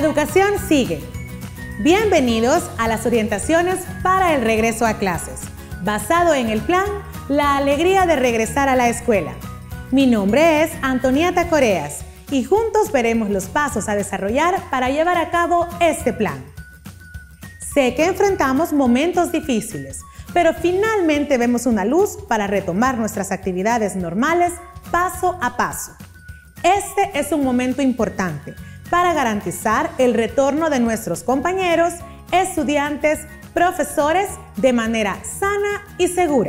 educación sigue. Bienvenidos a las orientaciones para el regreso a clases, basado en el plan La alegría de regresar a la escuela. Mi nombre es Antonieta Coreas y juntos veremos los pasos a desarrollar para llevar a cabo este plan. Sé que enfrentamos momentos difíciles, pero finalmente vemos una luz para retomar nuestras actividades normales paso a paso. Este es un momento importante para garantizar el retorno de nuestros compañeros, estudiantes, profesores de manera sana y segura.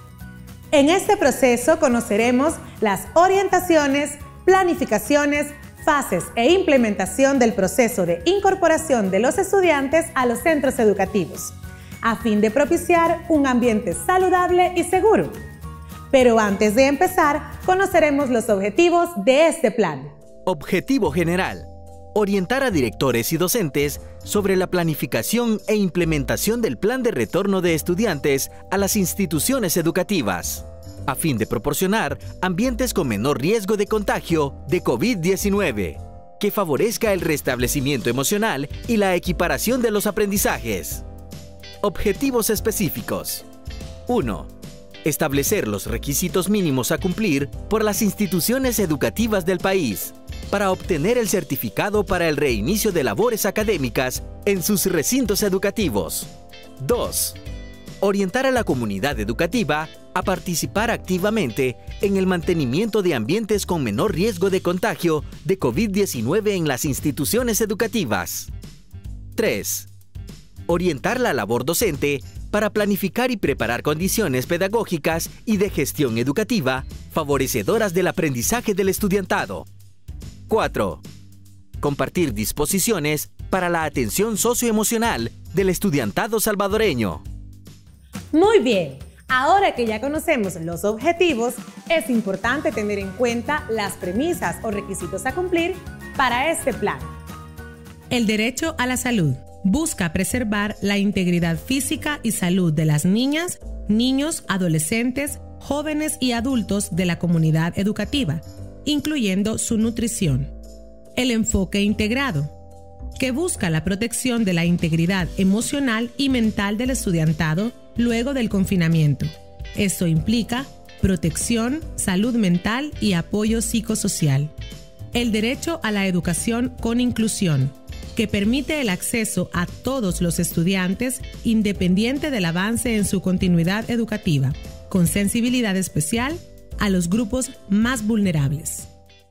En este proceso conoceremos las orientaciones, planificaciones, fases e implementación del proceso de incorporación de los estudiantes a los centros educativos, a fin de propiciar un ambiente saludable y seguro. Pero antes de empezar, conoceremos los objetivos de este plan. Objetivo general: orientar a directores y docentes sobre la planificación e implementación del plan de retorno de estudiantes a las instituciones educativas, a fin de proporcionar ambientes con menor riesgo de contagio de COVID-19, que favorezca el restablecimiento emocional y la equiparación de los aprendizajes. Objetivos específicos. 1. Establecer los requisitos mínimos a cumplir por las instituciones educativas del país para obtener el certificado para el reinicio de labores académicas en sus recintos educativos. 2. Orientar a la comunidad educativa a participar activamente en el mantenimiento de ambientes con menor riesgo de contagio de COVID-19 en las instituciones educativas. 3. Orientar la labor docente para planificar y preparar condiciones pedagógicas y de gestión educativa favorecedoras del aprendizaje del estudiantado. 4. Compartir disposiciones para la atención socioemocional del estudiantado salvadoreño. Muy bien, ahora que ya conocemos los objetivos, es importante tener en cuenta las premisas o requisitos a cumplir para este plan. El derecho a la salud busca preservar la integridad física y salud de las niñas, niños, adolescentes, jóvenes y adultos de la comunidad educativa, incluyendo su nutrición. El enfoque integrado, que busca la protección de la integridad emocional y mental del estudiantado luego del confinamiento. Esto implica protección, salud mental y apoyo psicosocial. El derecho a la educación con inclusión, que permite el acceso a todos los estudiantes independiente del avance en su continuidad educativa, con sensibilidad especial a los grupos más vulnerables.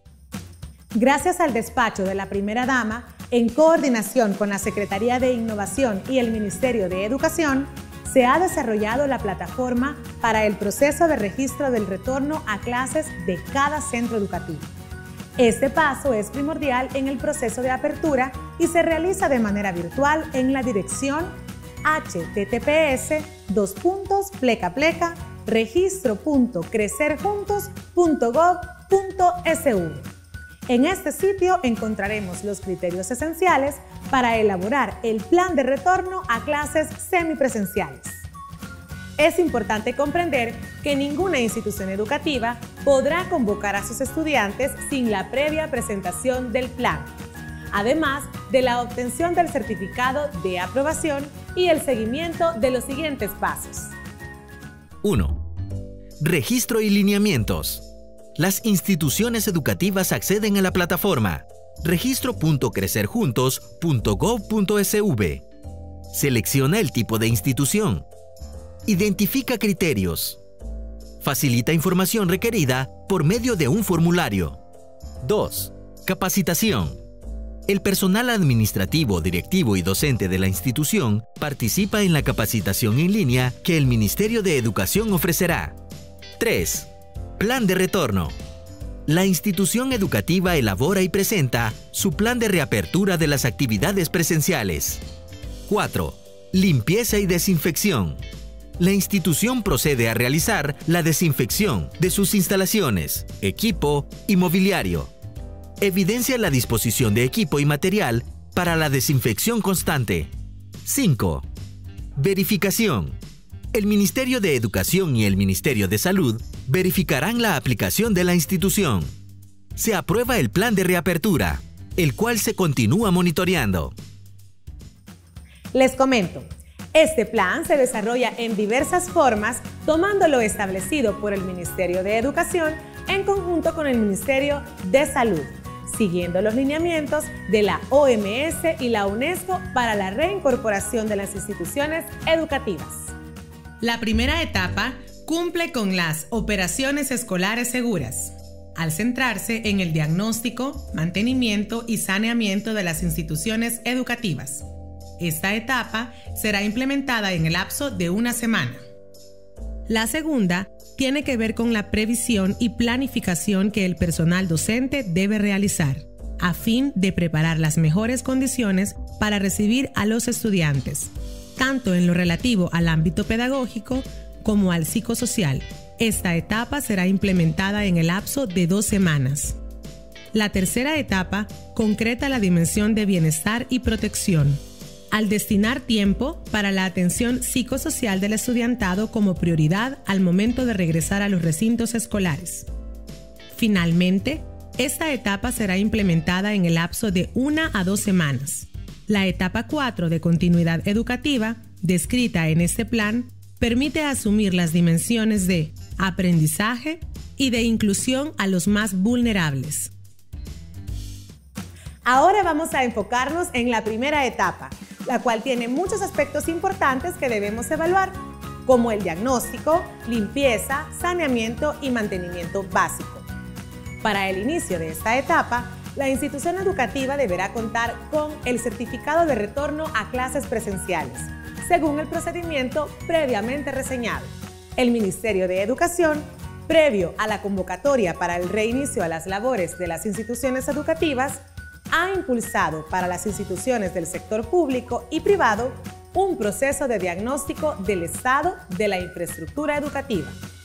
Gracias al despacho de la Primera Dama, en coordinación con la Secretaría de Innovación y el Ministerio de Educación, se ha desarrollado la plataforma para el proceso de registro del retorno a clases de cada centro educativo. Este paso es primordial en el proceso de apertura y se realiza de manera virtual en la dirección https://registro.crecerjuntos.gov.sv. En este sitio encontraremos los criterios esenciales para elaborar el plan de retorno a clases semipresenciales. Es importante comprender que ninguna institución educativa podrá convocar a sus estudiantes sin la previa presentación del plan, además de la obtención del certificado de aprobación y el seguimiento de los siguientes pasos. 1. Registro y lineamientos. Las instituciones educativas acceden a la plataforma registro.crecerjuntos.gov.sv. Selecciona el tipo de institución. Identifica criterios. Facilita información requerida por medio de un formulario. 2. Capacitación. El personal administrativo, directivo y docente de la institución participa en la capacitación en línea que el Ministerio de Educación ofrecerá. 3. Plan de retorno. La institución educativa elabora y presenta su plan de reapertura de las actividades presenciales. 4. Limpieza y desinfección. La institución procede a realizar la desinfección de sus instalaciones, equipo y mobiliario. Evidencia la disposición de equipo y material para la desinfección constante. 5. Verificación. El Ministerio de Educación y el Ministerio de Salud verificarán la aplicación de la institución. Se aprueba el plan de reapertura. el cual se continúa monitoreando. Les comento, este plan se desarrolla en diversas formas, tomando lo establecido por el Ministerio de Educación en conjunto con el Ministerio de Salud, siguiendo los lineamientos de la OMS y la UNESCO para la reincorporación de las instituciones educativas. La primera etapa cumple con las operaciones escolares seguras, al centrarse en el diagnóstico, mantenimiento y saneamiento de las instituciones educativas. Esta etapa será implementada en el lapso de una semana. La segunda tiene que ver con la previsión y planificación que el personal docente debe realizar, a fin de preparar las mejores condiciones para recibir a los estudiantes, tanto en lo relativo al ámbito pedagógico como al psicosocial. Esta etapa será implementada en el lapso de 2 semanas. La tercera etapa concreta la dimensión de bienestar y protección, al destinar tiempo para la atención psicosocial del estudiantado como prioridad al momento de regresar a los recintos escolares. Finalmente, esta etapa será implementada en el lapso de 1 a 2 semanas. La etapa 4 de continuidad educativa, descrita en este plan, permite asumir las dimensiones de aprendizaje y de inclusión a los más vulnerables. Ahora vamos a enfocarnos en la primera etapa, la cual tiene muchos aspectos importantes que debemos evaluar, como el diagnóstico, limpieza, saneamiento y mantenimiento básico. Para el inicio de esta etapa, la institución educativa deberá contar con el certificado de retorno a clases presenciales, según el procedimiento previamente reseñado. El Ministerio de Educación, previo a la convocatoria para el reinicio a las labores de las instituciones educativas, ha impulsado para las instituciones del sector público y privado un proceso de diagnóstico del estado de la infraestructura educativa,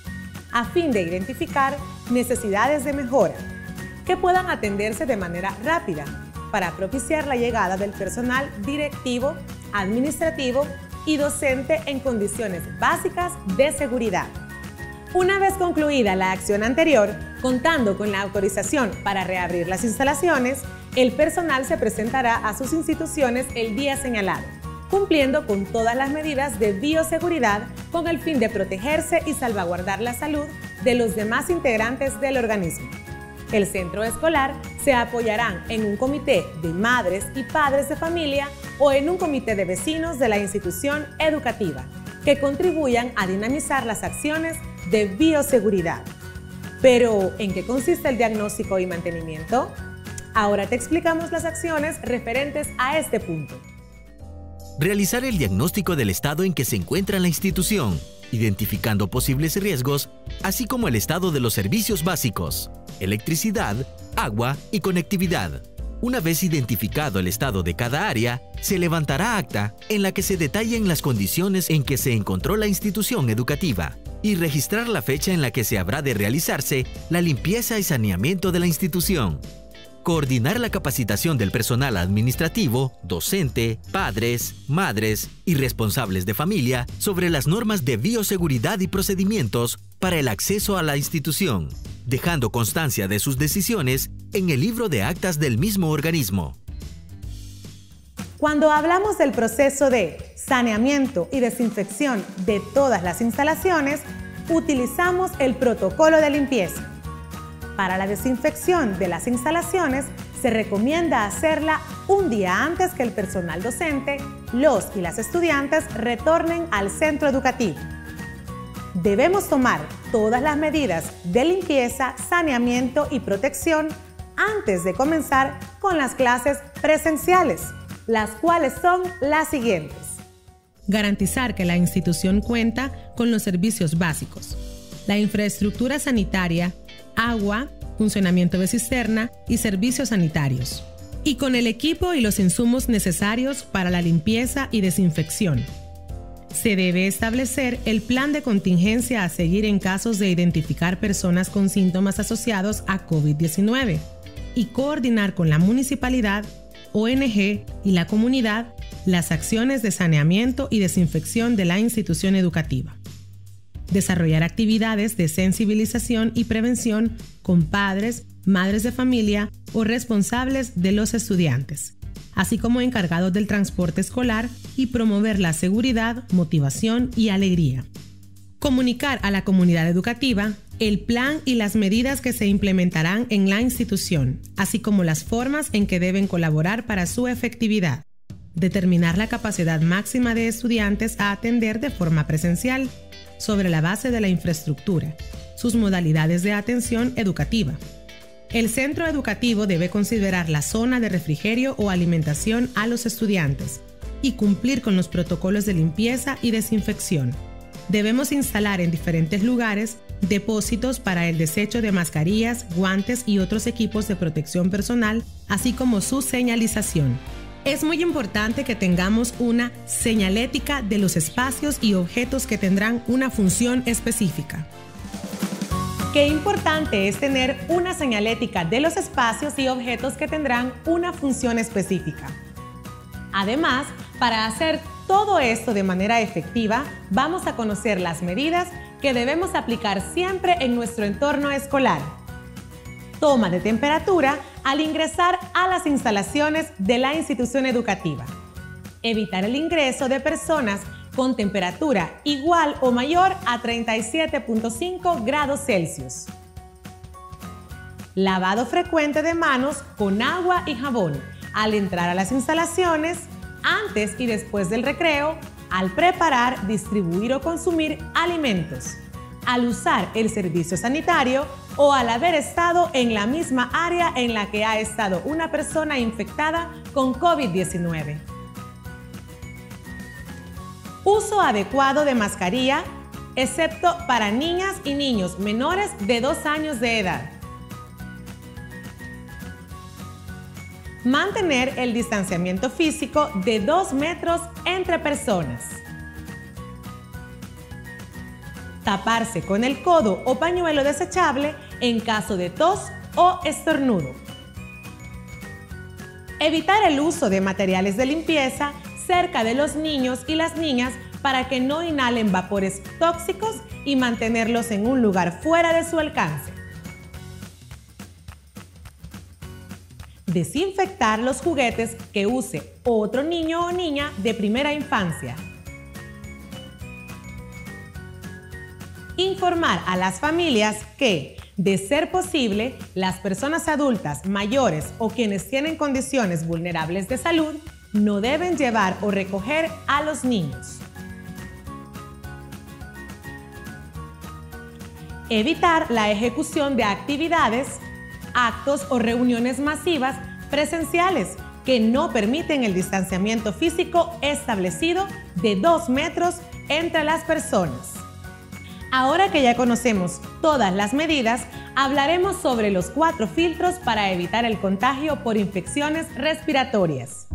a fin de identificar necesidades de mejora que puedan atenderse de manera rápida para propiciar la llegada del personal directivo, administrativo y docente en condiciones básicas de seguridad. Una vez concluida la acción anterior, contando con la autorización para reabrir las instalaciones, el personal se presentará a sus instituciones el día señalado, cumpliendo con todas las medidas de bioseguridad con el fin de protegerse y salvaguardar la salud de los demás integrantes del organismo. El centro escolar se apoyarán en un comité de madres y padres de familia o en un comité de vecinos de la institución educativa, que contribuyan a dinamizar las acciones de bioseguridad. Pero, ¿en qué consiste el diagnóstico y mantenimiento? Ahora te explicamos las acciones referentes a este punto. Realizar el diagnóstico del estado en que se encuentra la institución, identificando posibles riesgos, así como el estado de los servicios básicos, electricidad, agua y conectividad. Una vez identificado el estado de cada área, se levantará acta en la que se detallen las condiciones en que se encontró la institución educativa y registrar la fecha en la que se habrá de realizarse la limpieza y saneamiento de la institución. Coordinar la capacitación del personal administrativo, docente, padres, madres y responsables de familia sobre las normas de bioseguridad y procedimientos para el acceso a la institución, dejando constancia de sus decisiones en el libro de actas del mismo organismo. Cuando hablamos del proceso de saneamiento y desinfección de todas las instalaciones, utilizamos el protocolo de limpieza. Para la desinfección de las instalaciones, se recomienda hacerla un día antes que el personal docente, los y las estudiantes retornen al centro educativo. Debemos tomar todas las medidas de limpieza, saneamiento y protección antes de comenzar con las clases presenciales, las cuales son las siguientes. Garantizar que la institución cuenta con los servicios básicos, la infraestructura sanitaria, agua, funcionamiento de cisterna y servicios sanitarios, y con el equipo y los insumos necesarios para la limpieza y desinfección. Se debe establecer el plan de contingencia a seguir en casos de identificar personas con síntomas asociados a COVID-19 y coordinar con la municipalidad, ONG y la comunidad las acciones de saneamiento y desinfección de la institución educativa. Desarrollar actividades de sensibilización y prevención con padres, madres de familia o responsables de los estudiantes, así como encargados del transporte escolar, y promover la seguridad, motivación y alegría. Comunicar a la comunidad educativa el plan y las medidas que se implementarán en la institución, así como las formas en que deben colaborar para su efectividad. Determinar la capacidad máxima de estudiantes a atender de forma presencial, sobre la base de la infraestructura, sus modalidades de atención educativa. El centro educativo debe considerar la zona de refrigerio o alimentación a los estudiantes y cumplir con los protocolos de limpieza y desinfección. Debemos instalar en diferentes lugares depósitos para el desecho de mascarillas, guantes y otros equipos de protección personal, así como su señalización. Es muy importante que tengamos una señalética de los espacios y objetos que tendrán una función específica. Qué importante es tener una señalética de los espacios y objetos que tendrán una función específica. Además, para hacer todo esto de manera efectiva, vamos a conocer las medidas que debemos aplicar siempre en nuestro entorno escolar. Toma de temperatura al ingresar a las instalaciones de la institución educativa. Evitar el ingreso de personas con temperatura igual o mayor a 37.5 grados Celsius. Lavado frecuente de manos con agua y jabón al entrar a las instalaciones, antes y después del recreo, al preparar, distribuir o consumir alimentos, al usar el servicio sanitario o al haber estado en la misma área en la que ha estado una persona infectada con COVID-19. Uso adecuado de mascarilla, excepto para niñas y niños menores de 2 años de edad. Mantener el distanciamiento físico de 2 metros entre personas. Taparse con el codo o pañuelo desechable en caso de tos o estornudo. Evitar el uso de materiales de limpieza cerca de los niños y las niñas para que no inhalen vapores tóxicos y mantenerlos en un lugar fuera de su alcance. Desinfectar los juguetes que use otro niño o niña de primera infancia. Informar a las familias que, de ser posible, las personas adultas, mayores o quienes tienen condiciones vulnerables de salud no deben llevar o recoger a los niños. Evitar la ejecución de actividades, actos o reuniones masivas presenciales que no permiten el distanciamiento físico establecido de 2 metros entre las personas. Ahora que ya conocemos todas las medidas, hablaremos sobre los 4 filtros para evitar el contagio por infecciones respiratorias.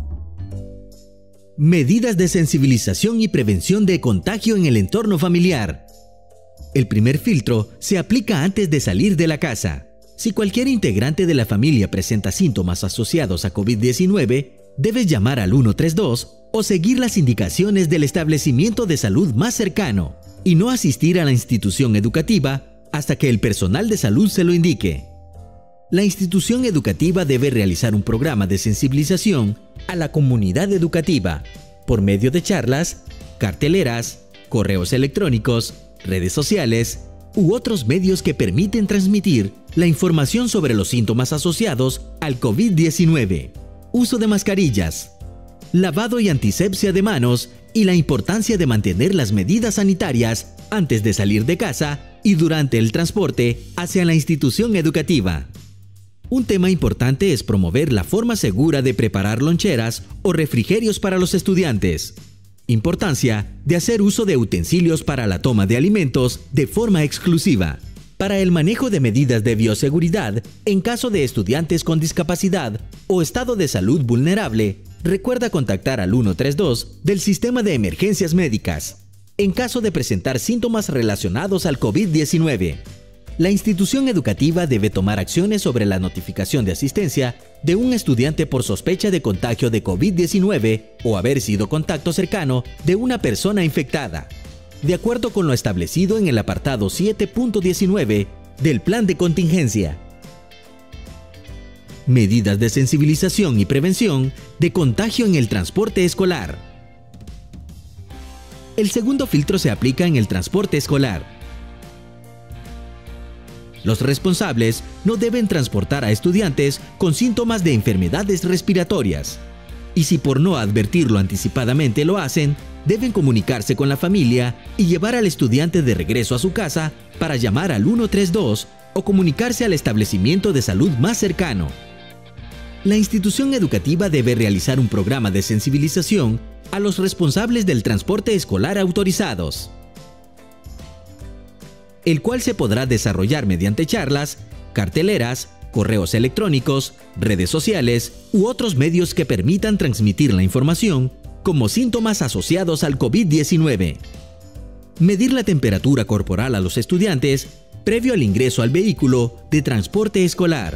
Medidas de sensibilización y prevención de contagio en el entorno familiar. El primer filtro se aplica antes de salir de la casa. Si cualquier integrante de la familia presenta síntomas asociados a COVID-19, debes llamar al 132 o seguir las indicaciones del establecimiento de salud más cercano y no asistir a la institución educativa hasta que el personal de salud se lo indique. La institución educativa debe realizar un programa de sensibilización a la comunidad educativa por medio de charlas, carteleras, correos electrónicos, redes sociales u otros medios que permiten transmitir la información sobre los síntomas asociados al COVID-19, uso de mascarillas, lavado y antisepsia de manos y la importancia de mantener las medidas sanitarias antes de salir de casa y durante el transporte hacia la institución educativa. Un tema importante es promover la forma segura de preparar loncheras o refrigerios para los estudiantes. Importancia de hacer uso de utensilios para la toma de alimentos de forma exclusiva. Para el manejo de medidas de bioseguridad en caso de estudiantes con discapacidad o estado de salud vulnerable, recuerda contactar al 132 del Sistema de Emergencias Médicas en caso de presentar síntomas relacionados al COVID-19. La institución educativa debe tomar acciones sobre la notificación de asistencia de un estudiante por sospecha de contagio de COVID-19 o haber sido contacto cercano de una persona infectada, de acuerdo con lo establecido en el apartado 7.19 del Plan de Contingencia. medidas de sensibilización y prevención de contagio en el transporte escolar. El segundo filtro se aplica en el transporte escolar. Los responsables no deben transportar a estudiantes con síntomas de enfermedades respiratorias. Y si por no advertirlo anticipadamente lo hacen, deben comunicarse con la familia y llevar al estudiante de regreso a su casa para llamar al 132 o comunicarse al establecimiento de salud más cercano. La institución educativa debe realizar un programa de sensibilización a los responsables del transporte escolar autorizados, el cual se podrá desarrollar mediante charlas, carteleras, correos electrónicos, redes sociales u otros medios que permitan transmitir la información como síntomas asociados al COVID-19. Medir la temperatura corporal a los estudiantes previo al ingreso al vehículo de transporte escolar,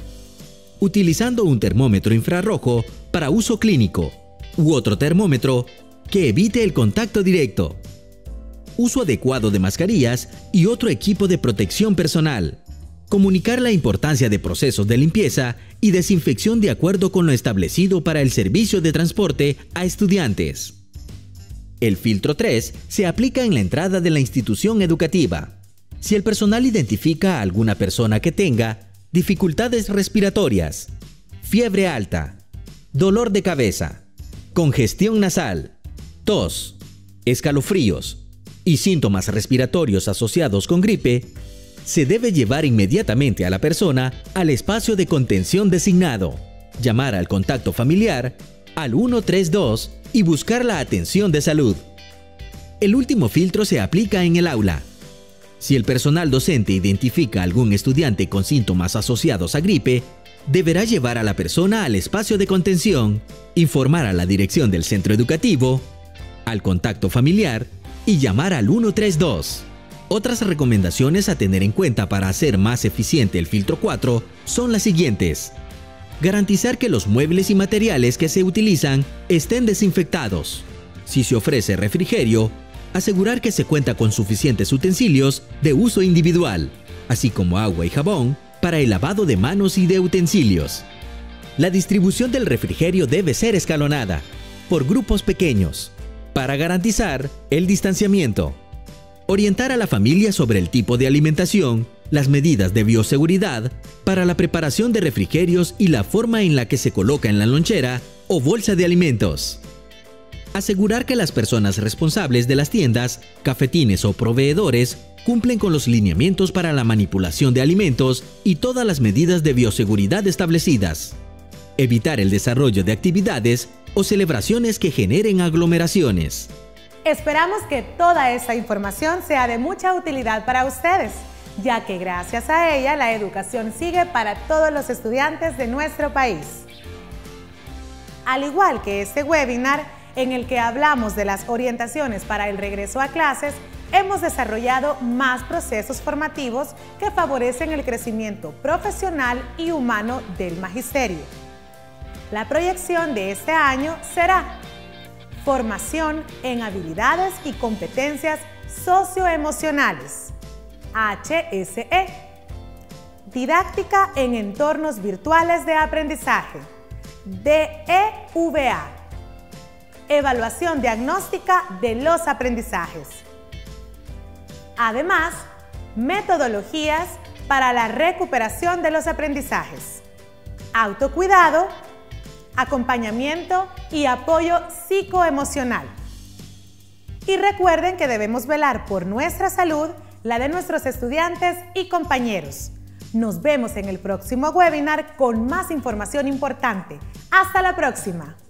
utilizando un termómetro infrarrojo para uso clínico u otro termómetro que evite el contacto directo, uso adecuado de mascarillas y otro equipo de protección personal. Comunicar la importancia de procesos de limpieza y desinfección de acuerdo con lo establecido para el servicio de transporte a estudiantes. El filtro 3 se aplica en la entrada de la institución educativa. Si el personal identifica a alguna persona que tenga dificultades respiratorias, fiebre alta, dolor de cabeza, congestión nasal, tos, escalofríos y síntomas respiratorios asociados con gripe, se debe llevar inmediatamente a la persona al espacio de contención designado, llamar al contacto familiar, al 132 y buscar la atención de salud. El último filtro se aplica en el aula. Si el personal docente identifica a algún estudiante con síntomas asociados a gripe, deberá llevar a la persona al espacio de contención, informar a la dirección del centro educativo, al contacto familiar y llamar al 132. Otras recomendaciones a tener en cuenta para hacer más eficiente el filtro 4 son las siguientes. Garantizar que los muebles y materiales que se utilizan estén desinfectados. Si se ofrece refrigerio, asegurar que se cuenta con suficientes utensilios de uso individual, así como agua y jabón para el lavado de manos y de utensilios. La distribución del refrigerio debe ser escalonada, por grupos pequeños, para garantizar el distanciamiento. Orientar a la familia sobre el tipo de alimentación, las medidas de bioseguridad para la preparación de refrigerios y la forma en la que se coloca en la lonchera o bolsa de alimentos. Asegurar que las personas responsables de las tiendas, cafetines o proveedores cumplen con los lineamientos para la manipulación de alimentos y todas las medidas de bioseguridad establecidas. Evitar el desarrollo de actividades o celebraciones que generen aglomeraciones. Esperamos que toda esta información sea de mucha utilidad para ustedes, ya que gracias a ella la educación sigue para todos los estudiantes de nuestro país. Al igual que este webinar, en el que hablamos de las orientaciones para el regreso a clases, hemos desarrollado más procesos formativos que favorecen el crecimiento profesional y humano del magisterio. La proyección de este año será formación en habilidades y competencias socioemocionales, HSE, didáctica en entornos virtuales de aprendizaje, DEVA, evaluación diagnóstica de los aprendizajes. Además, metodologías para la recuperación de los aprendizajes, autocuidado, acompañamiento y apoyo psicoemocional. Y recuerden que debemos velar por nuestra salud, la de nuestros estudiantes y compañeros. Nos vemos en el próximo webinar con más información importante. ¡Hasta la próxima!